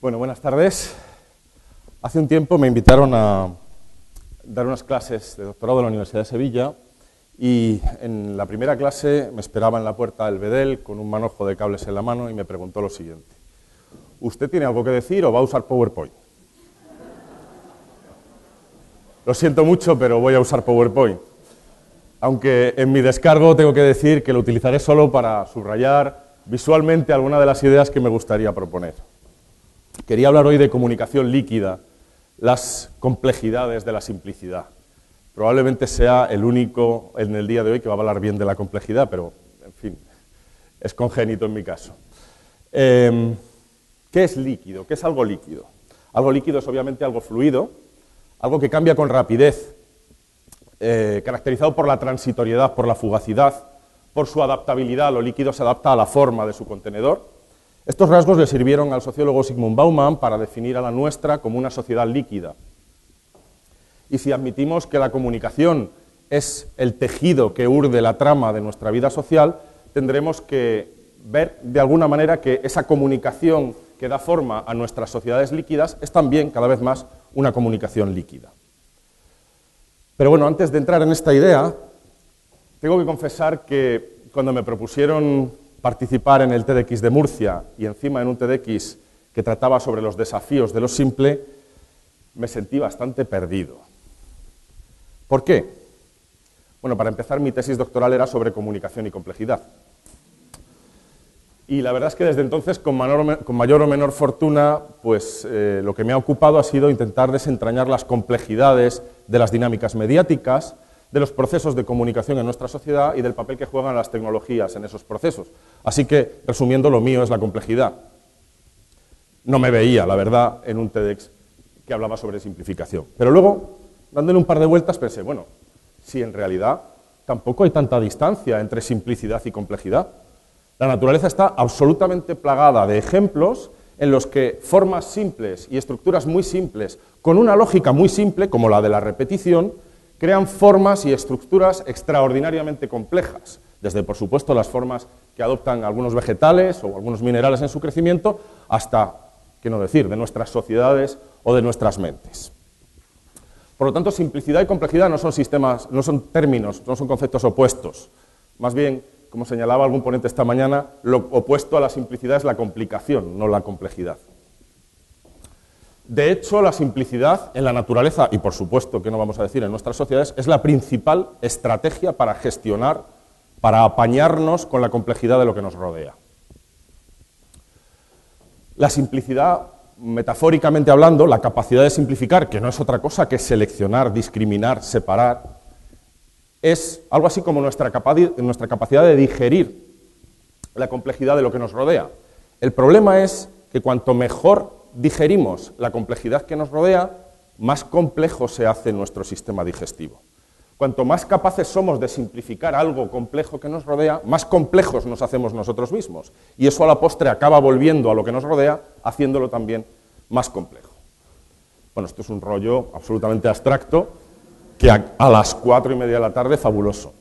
Bueno, buenas tardes. Hace un tiempo me invitaron a dar unas clases de doctorado en la Universidad de Sevilla y en la primera clase me esperaba en la puerta el bedel con un manojo de cables en la mano y me preguntó lo siguiente: ¿usted tiene algo que decir o va a usar PowerPoint? Lo siento mucho, pero voy a usar PowerPoint. Aunque en mi descargo tengo que decir que lo utilizaré solo para subrayar visualmente alguna de las ideas que me gustaría proponer. Quería hablar hoy de comunicación líquida, las complejidades de la simplicidad. Probablemente sea el único en el día de hoy que va a hablar bien de la complejidad, pero, en fin, es congénito en mi caso. ¿Qué es líquido? ¿Qué es algo líquido? Algo líquido es obviamente algo fluido, algo que cambia con rapidez, caracterizado por la transitoriedad, por la fugacidad, por su adaptabilidad. Lo líquido se adapta a la forma de su contenedor. Estos rasgos le sirvieron al sociólogo Zygmunt Bauman para definir a la nuestra como una sociedad líquida. Y si admitimos que la comunicación es el tejido que urde la trama de nuestra vida social, tendremos que ver de alguna manera que esa comunicación que da forma a nuestras sociedades líquidas es también, cada vez más, una comunicación líquida. Pero bueno, antes de entrar en esta idea, tengo que confesar que cuando me propusieron participar en el TEDx de Murcia y encima en un TEDx que trataba sobre los desafíos de lo simple, me sentí bastante perdido. ¿Por qué? Bueno, para empezar, mi tesis doctoral era sobre comunicación y complejidad. Y la verdad es que desde entonces, con mayor o menor fortuna, pues lo que me ha ocupado ha sido intentar desentrañar las complejidades de las dinámicas mediáticas, de los procesos de comunicación en nuestra sociedad y del papel que juegan las tecnologías en esos procesos. Así que, resumiendo, lo mío es la complejidad. No me veía, la verdad, en un TEDx que hablaba sobre simplificación. Pero luego, dándole un par de vueltas, pensé, bueno, si en realidad tampoco hay tanta distancia entre simplicidad y complejidad. La naturaleza está absolutamente plagada de ejemplos en los que formas simples y estructuras muy simples, con una lógica muy simple, como la de la repetición, crean formas y estructuras extraordinariamente complejas, desde, por supuesto, las formas que adoptan algunos vegetales o algunos minerales en su crecimiento, hasta, qué no decir, de nuestras sociedades o de nuestras mentes. Por lo tanto, simplicidad y complejidad no son sistemas, no son términos, no son conceptos opuestos. Más bien, como señalaba algún ponente esta mañana, lo opuesto a la simplicidad es la complicación, no la complejidad. De hecho, la simplicidad en la naturaleza, y por supuesto que no vamos a decir en nuestras sociedades, es la principal estrategia para gestionar, para apañarnos con la complejidad de lo que nos rodea. La simplicidad, metafóricamente hablando, la capacidad de simplificar, que no es otra cosa que seleccionar, discriminar, separar, es algo así como nuestra capacidad de digerir la complejidad de lo que nos rodea. El problema es que cuanto mejor digerimos la complejidad que nos rodea, más complejo se hace nuestro sistema digestivo. Cuanto más capaces somos de simplificar algo complejo que nos rodea, más complejos nos hacemos nosotros mismos. Y eso a la postre acaba volviendo a lo que nos rodea, haciéndolo también más complejo. Bueno, esto es un rollo absolutamente abstracto, que a las 4:30 de la tarde, fabuloso.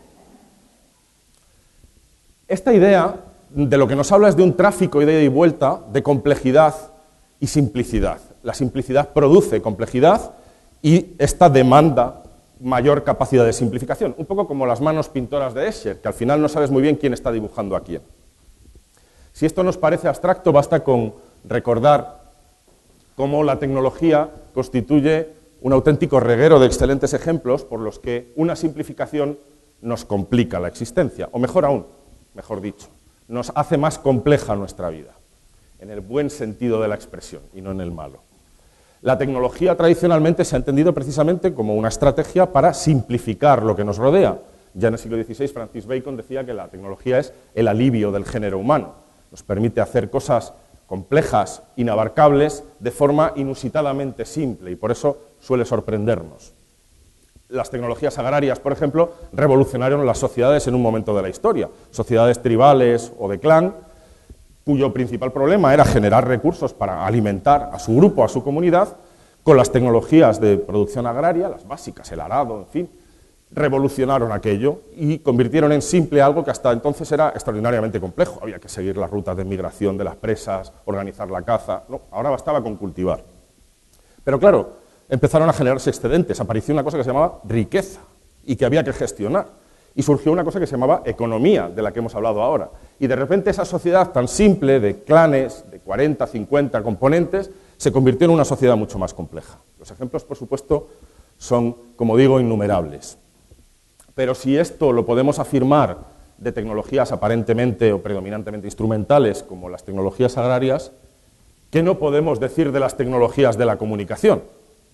Esta idea de lo que nos habla es de un tráfico de ida y vuelta, de complejidad y simplicidad. La simplicidad produce complejidad y esta demanda mayor capacidad de simplificación. Un poco como las manos pintoras de Escher, que al final no sabes muy bien quién está dibujando a quién. Si esto nos parece abstracto, basta con recordar cómo la tecnología constituye un auténtico reguero de excelentes ejemplos por los que una simplificación nos complica la existencia, o mejor aún, mejor dicho, nos hace más compleja nuestra vida, en el buen sentido de la expresión y no en el malo. La tecnología tradicionalmente se ha entendido precisamente como una estrategia para simplificar lo que nos rodea. Ya en el siglo XVI, Francis Bacon decía que la tecnología es el alivio del género humano, nos permite hacer cosas complejas, inabarcables, de forma inusitadamente simple, y por eso suele sorprendernos. Las tecnologías agrarias, por ejemplo, revolucionaron las sociedades en un momento de la historia, sociedades tribales o de clan, cuyo principal problema era generar recursos para alimentar a su grupo, a su comunidad, con las tecnologías de producción agraria, las básicas, el arado, en fin, revolucionaron aquello y convirtieron en simple algo que hasta entonces era extraordinariamente complejo. Había que seguir las rutas de migración de las presas, organizar la caza. No, ahora bastaba con cultivar. Pero claro, empezaron a generarse excedentes, apareció una cosa que se llamaba riqueza y que había que gestionar. Y surgió una cosa que se llamaba economía, de la que hemos hablado ahora. Y de repente esa sociedad tan simple, de clanes, de 40, 50 componentes, se convirtió en una sociedad mucho más compleja. Los ejemplos, por supuesto, son, como digo, innumerables. Pero si esto lo podemos afirmar de tecnologías aparentemente o predominantemente instrumentales, como las tecnologías agrarias, ¿qué no podemos decir de las tecnologías de la comunicación?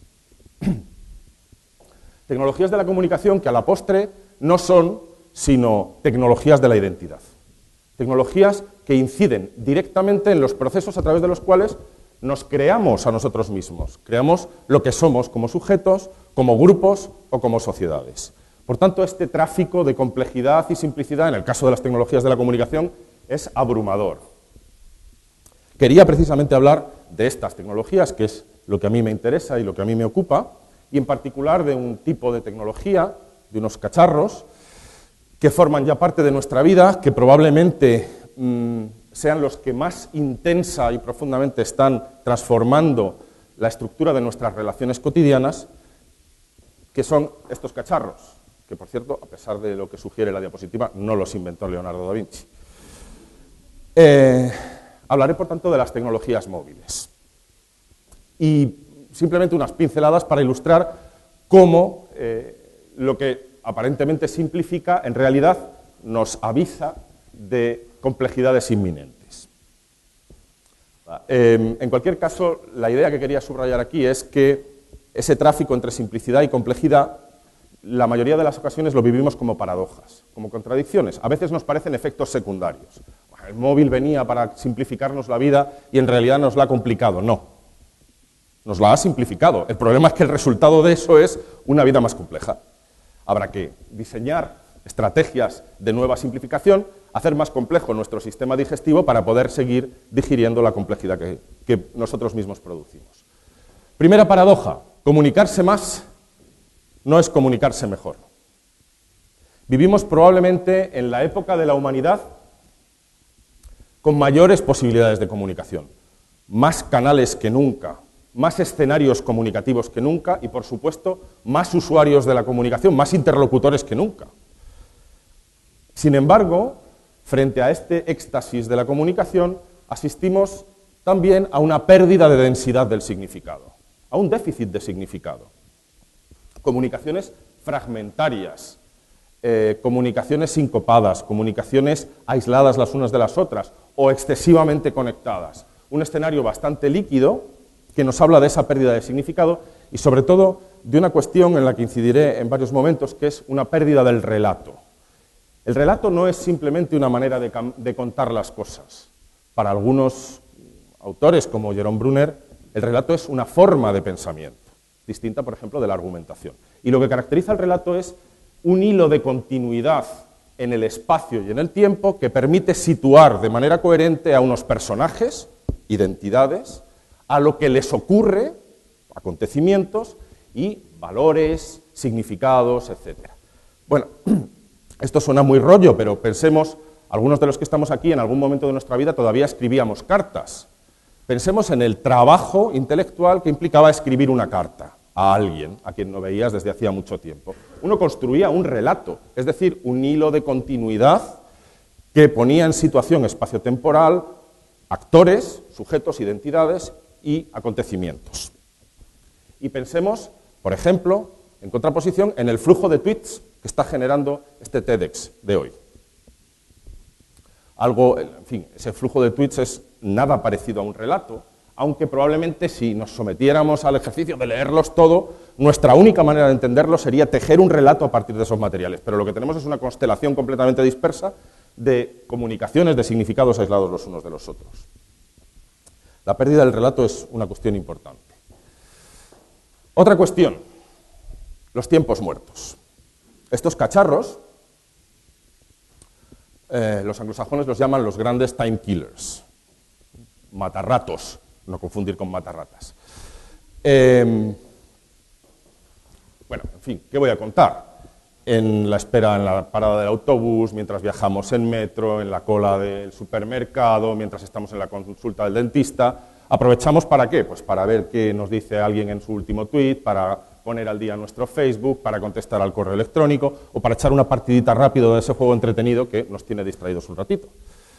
Tecnologías de la comunicación que a la postre no son sino tecnologías de la identidad. Tecnologías que inciden directamente en los procesos a través de los cuales nos creamos a nosotros mismos, creamos lo que somos como sujetos, como grupos o como sociedades. Por tanto, este tráfico de complejidad y simplicidad, en el caso de las tecnologías de la comunicación, es abrumador. Quería precisamente hablar de estas tecnologías, que es lo que a mí me interesa y lo que a mí me ocupa, y en particular de un tipo de tecnología, de unos cacharros, que forman ya parte de nuestra vida, que probablemente sean los que más intensa y profundamente están transformando la estructura de nuestras relaciones cotidianas, que son estos cacharros, que por cierto, a pesar de lo que sugiere la diapositiva, no los inventó Leonardo da Vinci. Hablaré, por tanto, de las tecnologías móviles. Y simplemente unas pinceladas para ilustrar cómo lo que aparentemente simplifica, en realidad nos avisa de complejidades inminentes. En cualquier caso, la idea que quería subrayar aquí es que ese tráfico entre simplicidad y complejidad, la mayoría de las ocasiones lo vivimos como paradojas, como contradicciones. A veces nos parecen efectos secundarios. El móvil venía para simplificarnos la vida y en realidad nos la ha complicado. No, nos la ha simplificado. El problema es que el resultado de eso es una vida más compleja. Habrá que diseñar estrategias de nueva simplificación, hacer más complejo nuestro sistema digestivo para poder seguir digiriendo la complejidad que nosotros mismos producimos. Primera paradoja, comunicarse más no es comunicarse mejor. Vivimos probablemente en la época de la humanidad con mayores posibilidades de comunicación, más canales que nunca, más escenarios comunicativos que nunca y, por supuesto, más usuarios de la comunicación, más interlocutores que nunca. Sin embargo, frente a este éxtasis de la comunicación, asistimos también a una pérdida de densidad del significado, a un déficit de significado. Comunicaciones fragmentarias, comunicaciones sincopadas, comunicaciones aisladas las unas de las otras o excesivamente conectadas. Un escenario bastante líquido que nos habla de esa pérdida de significado y sobre todo de una cuestión en la que incidiré en varios momentos, que es una pérdida del relato. El relato no es simplemente una manera de contar las cosas. Para algunos autores, como Jerome Brunner, el relato es una forma de pensamiento, distinta, por ejemplo, de la argumentación. Y lo que caracteriza el relato es un hilo de continuidad en el espacio y en el tiempo que permite situar de manera coherente a unos personajes, identidades, a lo que les ocurre, acontecimientos y valores, significados, etc. Bueno, esto suena muy rollo, pero pensemos, algunos de los que estamos aquí en algún momento de nuestra vida todavía escribíamos cartas. Pensemos en el trabajo intelectual que implicaba escribir una carta a alguien a quien no veías desde hacía mucho tiempo. Uno construía un relato, es decir, un hilo de continuidad que ponía en situación espaciotemporal actores, sujetos, identidades y acontecimientos. Y pensemos, por ejemplo, en contraposición, en el flujo de tweets que está generando este TEDx de hoy. En fin, ese flujo de tweets es nada parecido a un relato, aunque probablemente si nos sometiéramos al ejercicio de leerlos todo, nuestra única manera de entenderlo sería tejer un relato a partir de esos materiales. Pero lo que tenemos es una constelación completamente dispersa de comunicaciones, de significados aislados los unos de los otros. La pérdida del relato es una cuestión importante. Otra cuestión, los tiempos muertos. Estos cacharros, los anglosajones los llaman los grandes time killers, matarratos, no confundir con matarratas. Bueno, en fin, ¿qué voy a contar? en la espera en la parada del autobús, mientras viajamos en metro, en la cola del supermercado, mientras estamos en la consulta del dentista. ¿Aprovechamos para qué? Pues para ver qué nos dice alguien en su último tweet, para poner al día nuestro Facebook, para contestar al correo electrónico o para echar una partidita rápido de ese juego entretenido que nos tiene distraídos un ratito.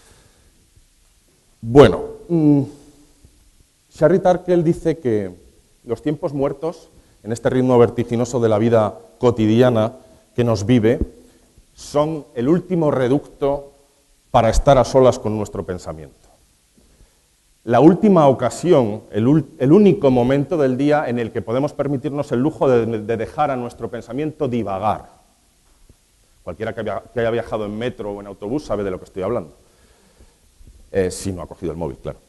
Bueno, Sherry Turkle dice que los tiempos muertos, en este ritmo vertiginoso de la vida cotidiana que nos vive, son el último reducto para estar a solas con nuestro pensamiento. La última ocasión, el único momento del día en el que podemos permitirnos el lujo de dejar a nuestro pensamiento divagar. Cualquiera que haya viajado en metro o en autobús sabe de lo que estoy hablando. Si no ha cogido el móvil, claro.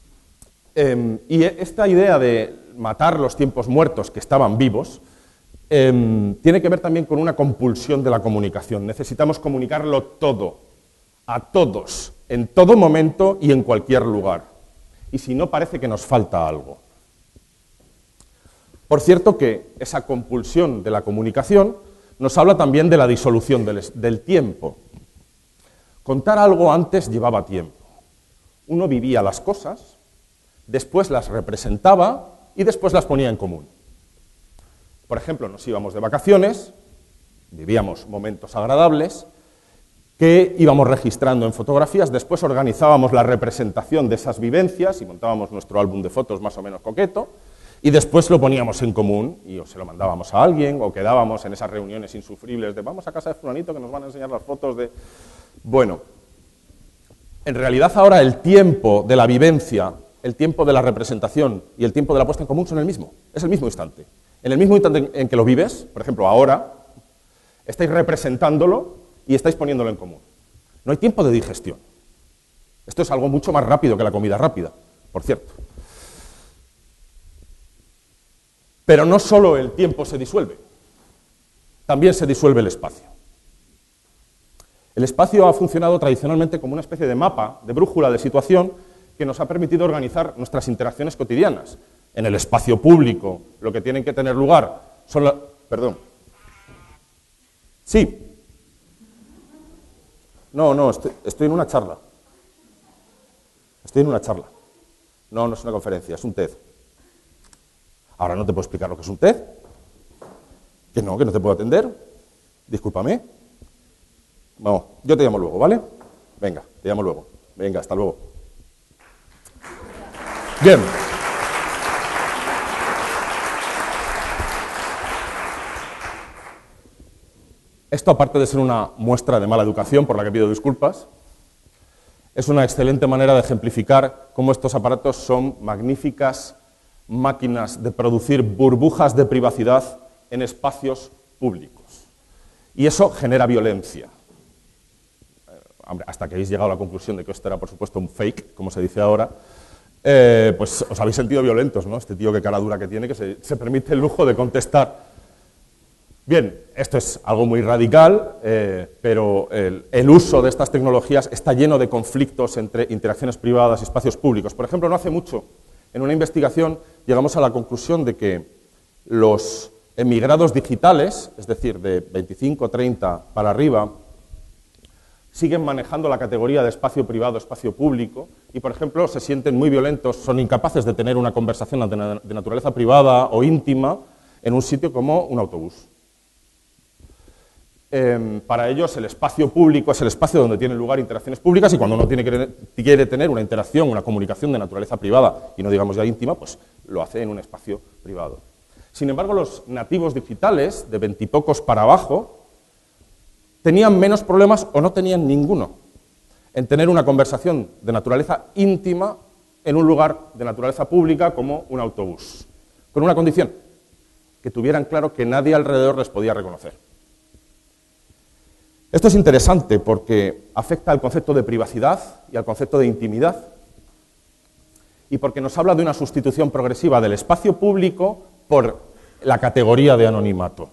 Y esta idea de matar los tiempos muertos que estaban vivos tiene que ver también con una compulsión de la comunicación. Necesitamos comunicarlo todo, a todos, en todo momento y en cualquier lugar. Y si no, parece que nos falta algo. Por cierto que esa compulsión de la comunicación nos habla también de la disolución del tiempo. Contar algo antes llevaba tiempo. Uno vivía las cosas, después las representaba y después las ponía en común. Por ejemplo, nos íbamos de vacaciones, vivíamos momentos agradables, que íbamos registrando en fotografías, después organizábamos la representación de esas vivencias y montábamos nuestro álbum de fotos más o menos coqueto, y después lo poníamos en común y o se lo mandábamos a alguien o quedábamos en esas reuniones insufribles de vamos a casa de fulanito que nos van a enseñar las fotos de... Bueno, en realidad ahora el tiempo de la vivencia, el tiempo de la representación y el tiempo de la puesta en común son el mismo, es el mismo instante. En el mismo instante en que lo vives, por ejemplo, ahora, estáis representándolo y estáis poniéndolo en común. No hay tiempo de digestión. Esto es algo mucho más rápido que la comida rápida, por cierto. Pero no solo el tiempo se disuelve, también se disuelve el espacio. El espacio ha funcionado tradicionalmente como una especie de mapa, de brújula de situación que nos ha permitido organizar nuestras interacciones cotidianas. En el espacio público, lo que tienen que tener lugar son las... Perdón. Sí. No, estoy en una charla. Estoy en una charla. No es una conferencia, es un TED. Ahora no te puedo explicar lo que es un TED. Que no te puedo atender. Discúlpame. Vamos, yo te llamo luego, ¿vale? Venga, te llamo luego. Venga, hasta luego. Bien. Esto, aparte de ser una muestra de mala educación, por la que pido disculpas, es una excelente manera de ejemplificar cómo estos aparatos son magníficas máquinas de producir burbujas de privacidad en espacios públicos. Y eso genera violencia. Hasta que habéis llegado a la conclusión de que esto era, por supuesto, un fake, como se dice ahora, pues os habéis sentido violentos, ¿no? Este tío, qué cara dura que tiene, que se permite el lujo de contestar. Bien, esto es algo muy radical, pero el uso de estas tecnologías está lleno de conflictos entre interacciones privadas y espacios públicos. Por ejemplo, no hace mucho, en una investigación, llegamos a la conclusión de que los emigrados digitales, es decir, de 25, 30 para arriba, siguen manejando la categoría de espacio privado, espacio público, y, por ejemplo, se sienten muy violentos, son incapaces de tener una conversación de naturaleza privada o íntima en un sitio como un autobús. Para ellos el espacio público es el espacio donde tienen lugar interacciones públicas y cuando uno quiere tener una interacción, una comunicación de naturaleza privada y no digamos ya íntima, pues lo hace en un espacio privado. Sin embargo, los nativos digitales, de 20 y pocos para abajo, tenían menos problemas o no tenían ninguno en tener una conversación de naturaleza íntima en un lugar de naturaleza pública como un autobús, con una condición, que tuvieran claro que nadie alrededor les podía reconocer. Esto es interesante porque afecta al concepto de privacidad y al concepto de intimidad y porque nos habla de una sustitución progresiva del espacio público por la categoría de anonimato.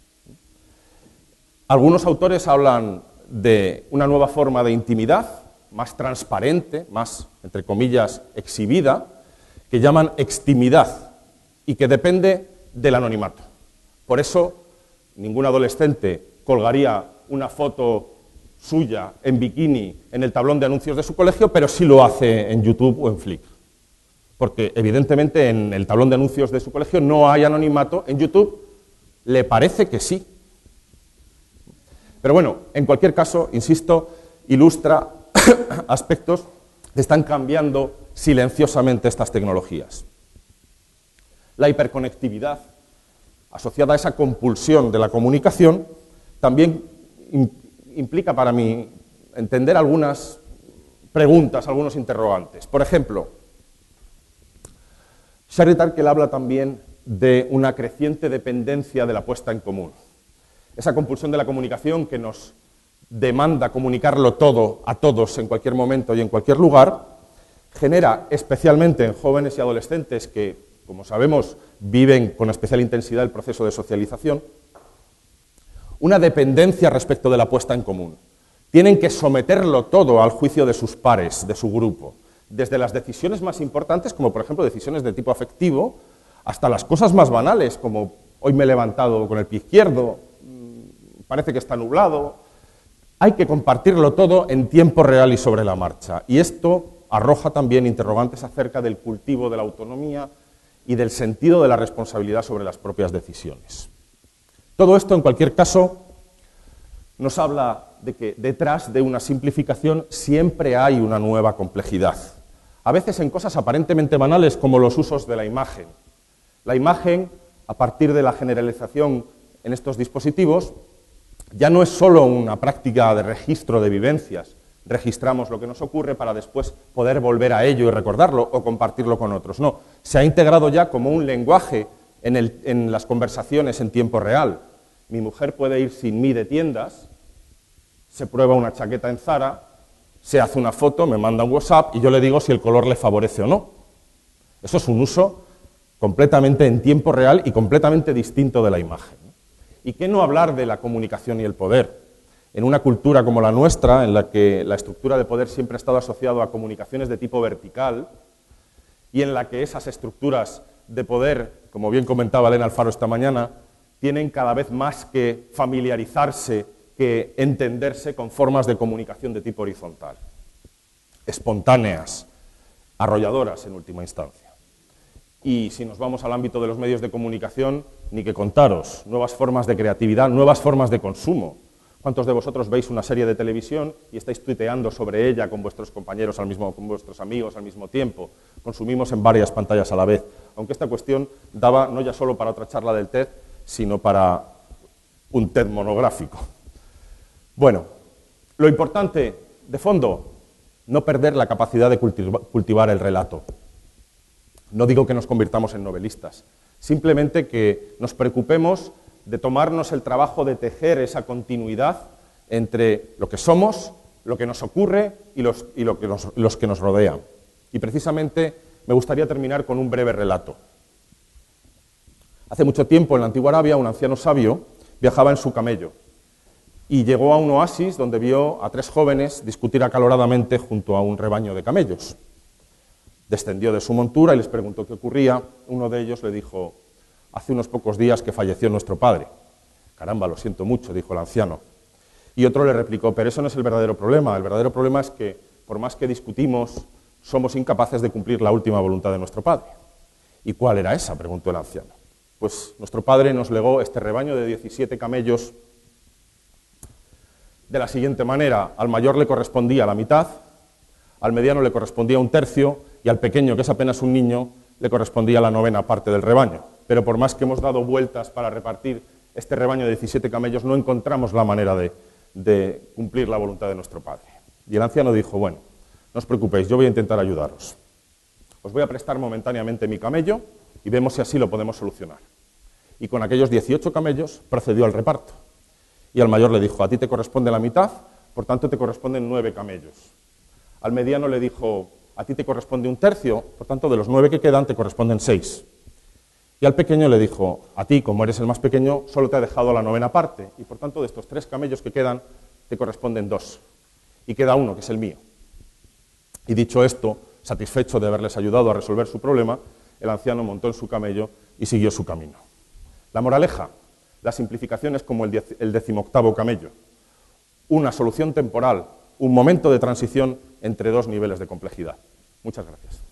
Algunos autores hablan de una nueva forma de intimidad, más transparente, más, entre comillas, exhibida, que llaman extimidad y que depende del anonimato. Por eso, ningún adolescente colgaría una foto suya en bikini en el tablón de anuncios de su colegio, pero sí lo hace en YouTube o en Flickr. Porque evidentemente en el tablón de anuncios de su colegio no hay anonimato, en YouTube le parece que sí. Pero bueno, en cualquier caso, insisto, ilustra aspectos que están cambiando silenciosamente estas tecnologías. La hiperconectividad, asociada a esa compulsión de la comunicación, también implica para mí entender algunas preguntas, algunos interrogantes. Por ejemplo, Sherry Turkle habla también de una creciente dependencia de la puesta en común. Esa compulsión de la comunicación que nos demanda comunicarlo todo a todos en cualquier momento y en cualquier lugar, genera especialmente en jóvenes y adolescentes que, como sabemos, viven con especial intensidad el proceso de socialización, una dependencia respecto de la puesta en común. Tienen que someterlo todo al juicio de sus pares, de su grupo, desde las decisiones más importantes, como por ejemplo decisiones de tipo afectivo, hasta las cosas más banales, como hoy me he levantado con el pie izquierdo, parece que está nublado. Hay que compartirlo todo en tiempo real y sobre la marcha. Y esto arroja también interrogantes acerca del cultivo de la autonomía y del sentido de la responsabilidad sobre las propias decisiones. Todo esto, en cualquier caso, nos habla de que detrás de una simplificación siempre hay una nueva complejidad. A veces en cosas aparentemente banales como los usos de la imagen. La imagen, a partir de la generalización en estos dispositivos, ya no es solo una práctica de registro de vivencias. Registramos lo que nos ocurre para después poder volver a ello y recordarlo o compartirlo con otros. No, se ha integrado ya como un lenguaje en las conversaciones en tiempo real. Mi mujer puede ir sin mí de tiendas, se prueba una chaqueta en Zara, se hace una foto, me manda un WhatsApp y yo le digo si el color le favorece o no. Eso es un uso completamente en tiempo real y completamente distinto de la imagen. ¿Y qué no hablar de la comunicación y el poder? En una cultura como la nuestra, en la que la estructura de poder siempre ha estado asociada a comunicaciones de tipo vertical y en la que esas estructuras de poder, como bien comentaba Elena Alfaro esta mañana, tienen cada vez más que familiarizarse, que entenderse con formas de comunicación de tipo horizontal, espontáneas, arrolladoras en última instancia. Y si nos vamos al ámbito de los medios de comunicación, ni que contaros, nuevas formas de creatividad, nuevas formas de consumo. ¿Cuántos de vosotros veis una serie de televisión y estáis tuiteando sobre ella con vuestros compañeros, con vuestros amigos al mismo tiempo? Consumimos en varias pantallas a la vez, aunque esta cuestión daba no ya solo para otra charla del TED, sino para un TED monográfico. Bueno, lo importante, de fondo, no perder la capacidad de cultivar el relato. No digo que nos convirtamos en novelistas, simplemente que nos preocupemos de tomarnos el trabajo de tejer esa continuidad entre lo que somos, lo que nos ocurre y los que nos rodean. Y precisamente me gustaría terminar con un breve relato. Hace mucho tiempo, en la antigua Arabia, un anciano sabio viajaba en su camello y llegó a un oasis donde vio a 3 jóvenes discutir acaloradamente junto a un rebaño de camellos. Descendió de su montura y les preguntó qué ocurría. Uno de ellos le dijo: hace unos pocos días que falleció nuestro padre. Caramba, lo siento mucho, dijo el anciano. Y otro le replicó: pero eso no es el verdadero problema. El verdadero problema es que, por más que discutimos, somos incapaces de cumplir la última voluntad de nuestro padre. ¿Y cuál era esa?, preguntó el anciano. Pues nuestro padre nos legó este rebaño de 17 camellos de la siguiente manera: al mayor le correspondía la mitad, al mediano le correspondía 1/3 y al pequeño, que es apenas un niño, le correspondía la 9ª parte del rebaño. Pero por más que hemos dado vueltas para repartir este rebaño de 17 camellos, no encontramos la manera de cumplir la voluntad de nuestro padre. Y el anciano dijo: bueno, no os preocupéis, yo voy a intentar ayudaros. Os voy a prestar momentáneamente mi camello y vemos si así lo podemos solucionar. Y con aquellos 18 camellos procedió al reparto. Y al mayor le dijo: a ti te corresponde la mitad, por tanto te corresponden 9 camellos. Al mediano le dijo: a ti te corresponde 1/3, por tanto de los 9 que quedan te corresponden 6. Y al pequeño le dijo: a ti, como eres el más pequeño, solo te ha dejado la 9ª parte, y por tanto de estos 3 camellos que quedan te corresponden 2. Y queda uno, que es el mío. Y dicho esto, satisfecho de haberles ayudado a resolver su problema, el anciano montó en su camello y siguió su camino. La moraleja: La simplificación es como el 18º camello, una solución temporal, un momento de transición entre dos niveles de complejidad. Muchas gracias.